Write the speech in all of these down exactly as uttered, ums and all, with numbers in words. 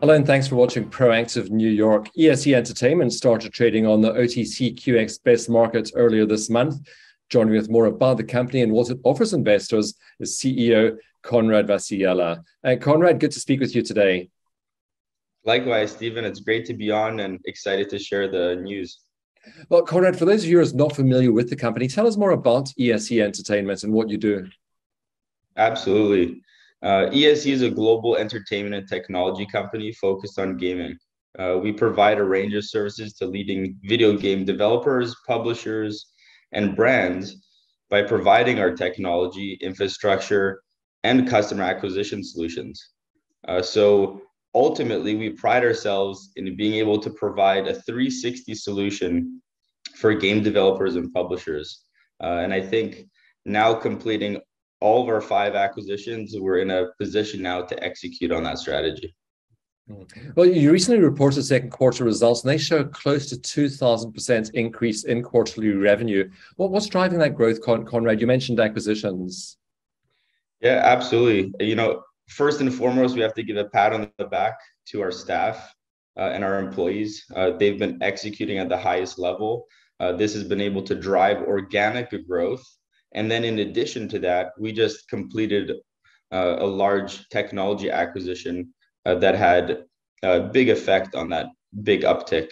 Hello, and thanks for watching Proactive New York. E S E Entertainment started trading on the O T C Q X Best Market earlier this month. Joining me with more about the company and what it offers investors is C E O Konrad Wasiela. Uh, Konrad, good to speak with you today. Likewise, Stephen. It's great to be on and excited to share the news. Well, Konrad, for those of you who are not familiar with the company, tell us more about E S E Entertainment and what you do. Absolutely. Uh, E S E is a global entertainment and technology company focused on gaming. Uh, we provide a range of services to leading video game developers, publishers, and brands by providing our technology, infrastructure, and customer acquisition solutions. Uh, so ultimately, we pride ourselves in being able to provide a three sixty solution for game developers and publishers. Uh, and I think now completing all of our five acquisitions, we're in a position now to execute on that strategy. Well, you recently reported second quarter results, and they show close to two thousand percent increase in quarterly revenue. What, what's driving that growth, Con Konrad? You mentioned acquisitions. Yeah, absolutely. You know, first and foremost, we have to give a pat on the back to our staff uh, and our employees. Uh, they've been executing at the highest level. Uh, this has been able to drive organic growth. And then in addition to that, we just completed uh, a large technology acquisition uh, that had a big effect on that big uptick.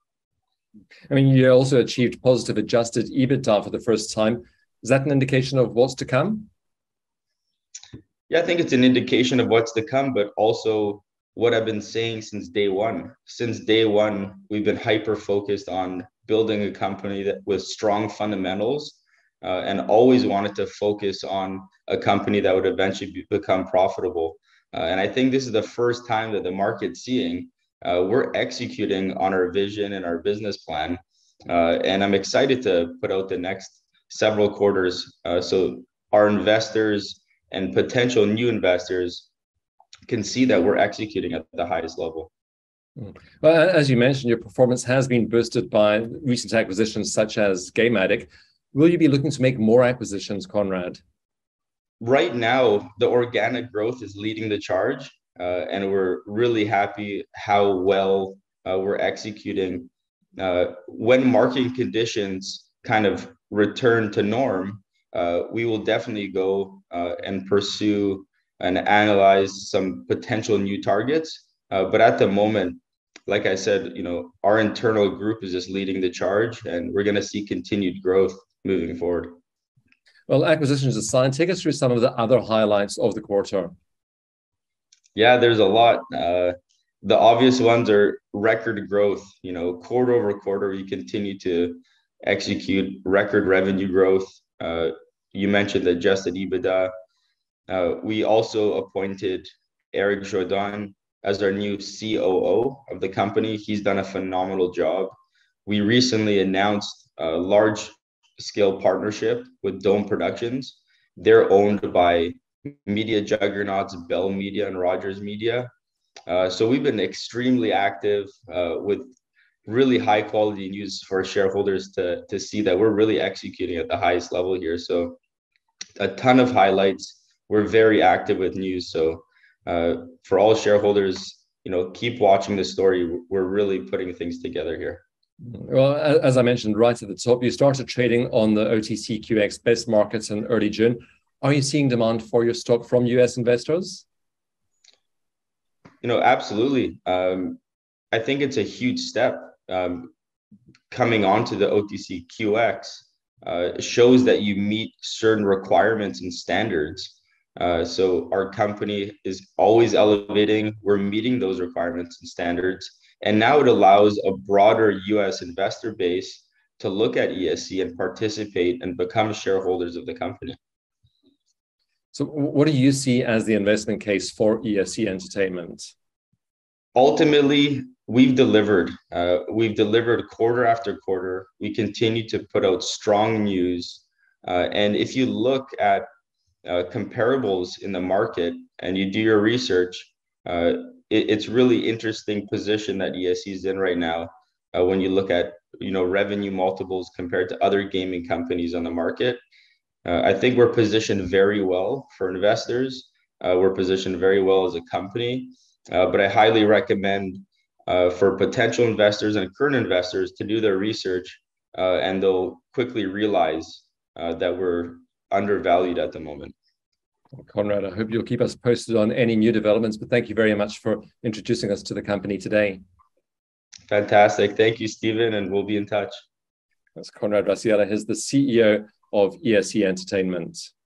I mean, you also achieved positive adjusted EBITDA for the first time. Is that an indication of what's to come? Yeah, I think it's an indication of what's to come, but also what I've been saying since day one. Since day one, we've been hyper focused on building a company that with strong fundamentals. Uh, and always wanted to focus on a company that would eventually be, become profitable. Uh, and I think this is the first time that the market's seeing uh, we're executing on our vision and our business plan. Uh, and I'm excited to put out the next several quarters uh, so our investors and potential new investors can see that we're executing at the highest level. Well, as you mentioned, your performance has been boosted by recent acquisitions such as GameAddict. Will you be looking to make more acquisitions, Konrad? Right now, the organic growth is leading the charge, uh, and we're really happy how well uh, we're executing. Uh, when market conditions kind of return to norm, uh, we will definitely go uh, and pursue and analyze some potential new targets. Uh, but at the moment, like I said, you know, our internal group is just leading the charge, and we're going to see continued growth moving forward. Well, acquisitions aside, take us through some of the other highlights of the quarter. Yeah, there's a lot. Uh, the obvious ones are record growth. You know, quarter over quarter, we continue to execute record revenue growth. Uh, you mentioned adjusted EBITDA. Uh, we also appointed Eric Jourdan as our new C O O of the company. He's done a phenomenal job. We recently announced a large scale partnership with Dome Productions. They're owned by media juggernauts Bell Media and Rogers Media. Uh, so we've been extremely active uh, with really high quality news for shareholders to, to see that we're really executing at the highest level here. So a ton of highlights. We're very active with news. So uh, for all shareholders, you know, keep watching the story. We're really putting things together here. Well, as I mentioned right at the top, you started trading on the O T C Q X Best Markets in early June. Are you seeing demand for your stock from U S investors? You know, absolutely. Um, I think it's a huge step um, coming onto the O T C Q X. Uh, it shows that you meet certain requirements and standards. Uh, so our company is always elevating. We're meeting those requirements and standards. And now it allows a broader U S investor base to look at E S E and participate and become shareholders of the company. So what do you see as the investment case for E S E Entertainment? Ultimately, we've delivered. Uh, we've delivered quarter after quarter. We continue to put out strong news. Uh, and if you look at uh, comparables in the market and you do your research, uh, it's really interesting position that E S E is in right now. Uh, when you look at, you know, revenue multiples compared to other gaming companies on the market, uh, I think we're positioned very well for investors. Uh, we're positioned very well as a company, Uh, but I highly recommend uh, for potential investors and current investors to do their research, uh, and they'll quickly realize uh, that we're undervalued at the moment. Konrad, I hope you'll keep us posted on any new developments, but thank you very much for introducing us to the company today. Fantastic. Thank you, Stephen, and we'll be in touch. That's Konrad Wasiela. He's the C E O of E S E Entertainment.